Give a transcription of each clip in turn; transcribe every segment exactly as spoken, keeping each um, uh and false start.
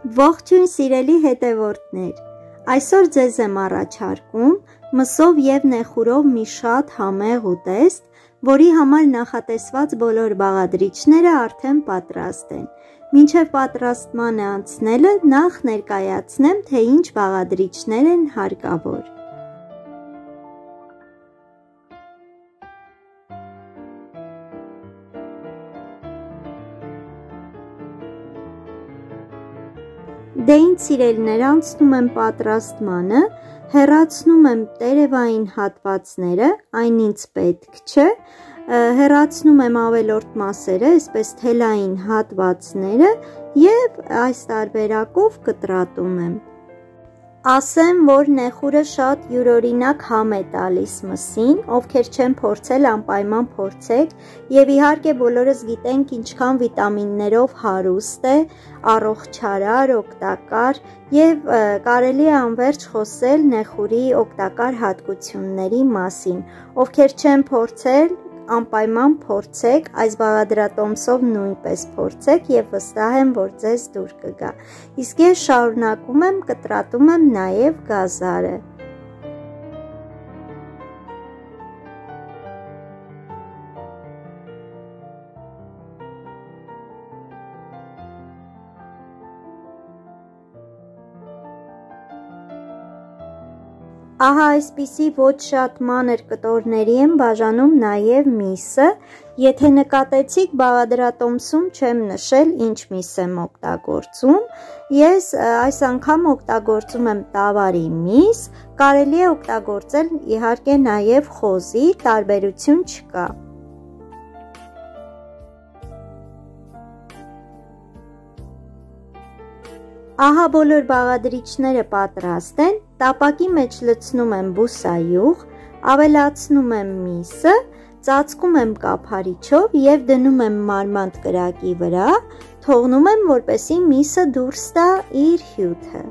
Ողջույն սիրելի հետևորդներ, այսօր ձեզ եմ առաջարկում մսով և նեխուրով մի շատ համեղ ուտեստ, որի համար նախատեսված բոլոր բաղադրիչները արդեն պատրաստ են։ Մինչև պատրաստմանը անցնելը նախ ներկայացնեմ, թե ինչ բաղադրիչներ են հարկավոր։ Դե ինչ սիրելիներ, անցնում եմ պատրաստմանը, հեռացնում եմ տերևային հատվածները, այն ինձ պետք չէ, հեռացնում եմ ավելորդ մասերը, այսպես թելային հատվածները և այս տարբերակով կտրատում եմ։ Ասեմ, որ նեխուրը շատ յուրօրինակ համ է տալիս մսին, ովքեր չեն փորձել անպայման փորձեք, և իհարկե բոլորս գիտենք ինչքան վիտամիններով հարուստ է, առողջարար, օգտակար և կարելի է անվերջ խոսել նեխուրի օգտակար հատկությունների մասին, ովքեր չեն փորձել, անպայման փորձեք, այս բաղադրատոմսով նույնպես փորձեք և վստահ եմ, որ ձեզ դուր կգա։ Իսկ ես շարունակում եմ, կտրատում եմ նաև գազարը։ Ահա այսպիսի ոչ շատ մանր կտորների եմ բաժանում նաև միսը, եթե նկատեցիք բաղադրատոմսում չեմ նշել ինչ միս եմ օգտագործում, ես այս անգամ օգտագործում եմ տավարի միս, կարելի է օգտագործել իհարկե նաև խոզի, տարբերություն չկա։ Ահա բոլոր բաղադրիչները պատրաստ են, տապակի մեջ լցնում եմ բուսայուղ, ավելացնում եմ միսը, ծածկում եմ կափարիչով և դնում եմ մարմանդ կրակի վրա, թողնում եմ, որպեսզի միսը դուրս տա իր հյութը։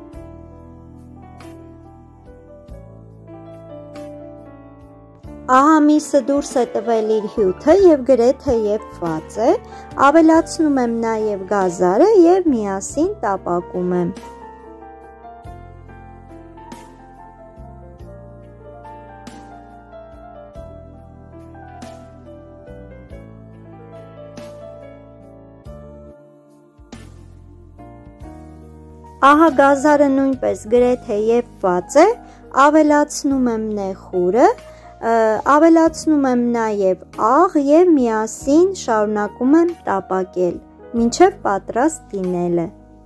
Ահա միսը դուրս է տվել իր հյութը և գրեթե եփված է, ավելացնում եմ նաև գազարը և միասին տապակում եմ։ Ահա գազարը նույնպես գրեթե եփված է, ավելացնում եմ նեխուրը, ավելացնում եմ նաև աղ և միասին շարունակում եմ տապակել, մինչև պատրաստ լինելը։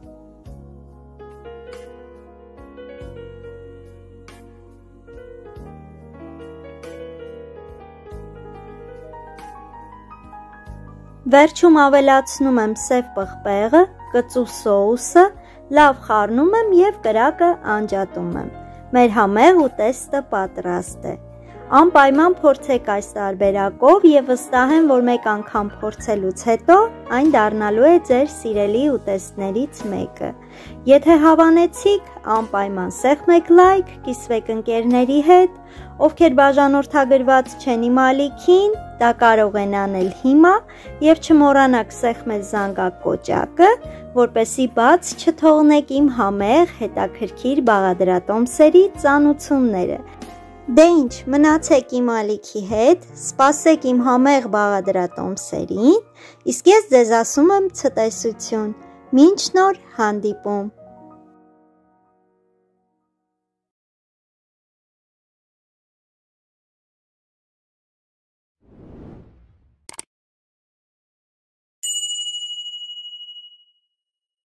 Վերջում ավելացնում եմ սև պղպեղը, կծու սոուսը, լավ խառնում եմ և կրակը անջատում եմ։ Մեր համեղ ուտեստը պատրաստ է։ Անպայման փորձեք այս տարբերակով և վստահ եմ, որ մեկ անգամ փորձելուց հետո այն դառնալու է ձեր սիրելի ուտեստներից մեկը։ Եթե հավանեցիք, անպայման սեղմեք լայք, կիսվեք ընկերների հետ, ովքեր բաժանորդագրված չեն իմ ալիքին, դա կարող են անել հիմա և չմոռանաք սեղմել զանգակոճակը, որպեսզի բաց չթողնեք իմ համեղ հետաքրքիր բաղադրատոմսերի ծանուցումները։ Դե ինչ, մնացեք իմ ալիքի հետ, սպասեք իմ համեղ բաղադրատոմսերին, իսկ ես ձեզ ասում եմ ցտեսություն, մինչ նոր հանդիպում։